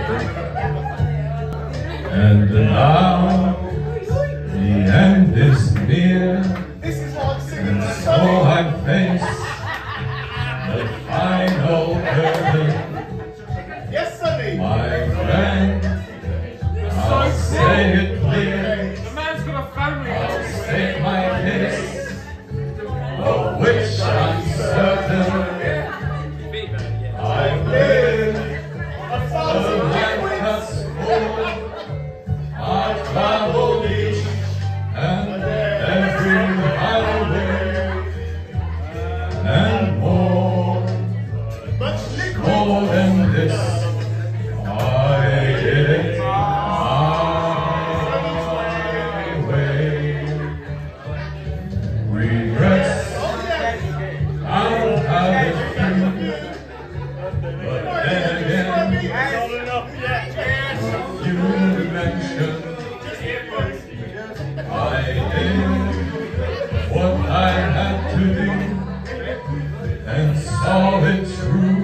And now the end is near, and so I face the final curtain. Yes, Sonny. My friend, I'll say it clear. The man's got a family. I'll state my case, of which I'm certain. I've lived a life that's full. I've traveled each and every highway, and more than this, I did it my way. Regrets, I'll have a few, but then again, you mentioned I did what I had to do and saw it through.